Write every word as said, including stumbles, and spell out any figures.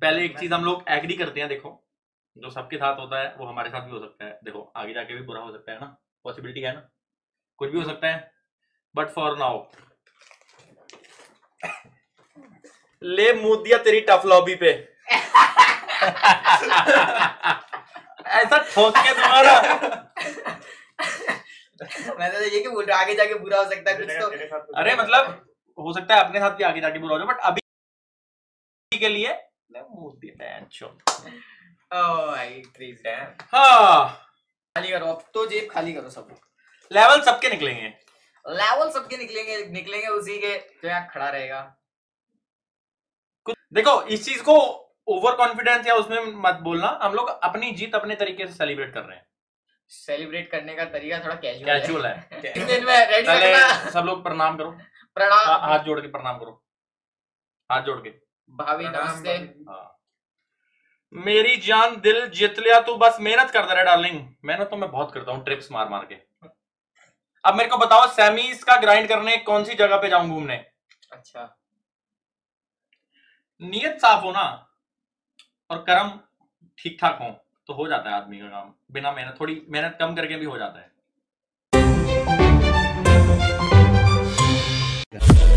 पहले एक चीज हम लोग एग्री करते हैं, देखो जो सबके साथ होता है वो हमारे साथ भी हो सकता है। देखो आगे जाके भी बुरा हो सकता है ना, पॉसिबिलिटी है ना, कुछ भी हो सकता है। बट फॉर नाउ ले मुंह दिया तेरी टफ लॉबी पे। ऐसा ठोक के तुम्हारा मैं तो ये कि बोल रहा आगे जाके बुरा हो सकता है कुछ तो। अरे मतलब हो सकता है अपने साथ भी आगे जाके बुरा हो जाए, बट अभी के लिए मुंह दिया। ओह भाई प्लीज डैम। हाँ खाली करो अब तो, जेब खाली करो सब। लेवल सबके निकलेंगे, लेवल सबके निकलेंगे निकलेंगे उसी के जो यहाँ खड़ा रहेगा। देखो इस चीज को ओवर कॉन्फिडेंस या उसमें मत बोलना, हम लोग अपनी जीत अपने तरीके से सेलिब्रेट कर रहे हैं। सेलिब्रेट करने का तरीका थोड़ा कैजुअल कैजुअल है, है। तीन दिन में रेडी पहले रखना। सब लोग प्रणाम करो, प्रणाम। हा, हाथ जोड़ के प्रणाम करो, हाथ जोड़ के। भाभी नमस्ते। हाँ मेरी जान दिल जीत लिया तू, बस मेहनत कर दे रहा डार्लिंग। मेहनत तो मैं बहुत करता हूँ ट्रिप्स मार मार के। अब मेरे को बताओ सेमीज का ग्राइंड करने कौन सी जगह पे जाऊं घूमने? अच्छा नियत साफ हो ना और कर्म ठीक ठाक हो तो हो जाता है आदमी का काम, बिना मेहनत, थोड़ी मेहनत कम करके भी हो जाता है।